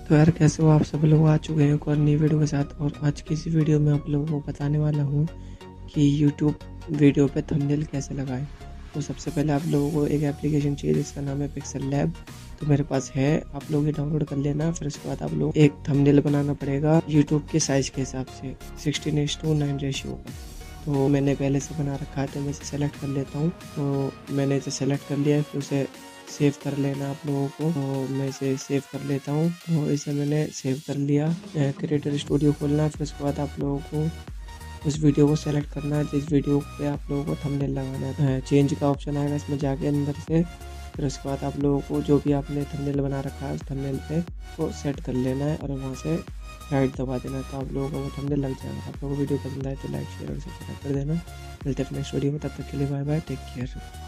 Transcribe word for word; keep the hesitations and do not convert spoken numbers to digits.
तो यार कैसे हो आप सब लोग, आ चुके हैं एक और नई वीडियो के साथ। और आज की इस वीडियो में आप लोगों को बताने वाला हूँ कि यूट्यूब वीडियो पे थंबनेल कैसे लगाएं। तो सबसे पहले आप लोगों को एक एप्लीकेशन चाहिए जिसका नाम है पिक्सल लैब। तो मेरे पास है, आप लोग ये डाउनलोड कर लेना। फिर उसके बाद आप लोग एक थंबनेल बनाना पड़ेगा यूट्यूब के साइज़ के हिसाब से, sixteen is to nine ratio का। तो मैंने पहले से बना रखा है तो मैं इसे सेलेक्ट कर लेता हूँ। तो मैंने इसे सेलेक्ट कर लिया है, फिर उसे सेव कर लेना आप लोगों को। तो मैं इसे सेव कर लेता हूँ। तो इसे मैंने सेव कर लिया। क्रिएटर स्टूडियो खोलना है, फिर उसके बाद आप लोगों को उस वीडियो को सेलेक्ट करना है जिस वीडियो पे आप लोगों को थंबनेल लगाना है। चेंज का ऑप्शन आएगा इसमें जाके अंदर से। फिर उसके बाद आप लोगों को जो भी आपने थंबनेल बना रखा है उस थंबनेल पे वो सेट कर लेना है और वहाँ से राइट दबा देना। तो आप लोगों को वो थंबनेल लग जाएगा। आप लोगों को वीडियो पसंद आए तो लाइक शेयर और सब्सक्राइब कर देना। मिलते हैं नेक्स्ट वीडियो में, तब तक के लिए बाय बाय, टेक केयर।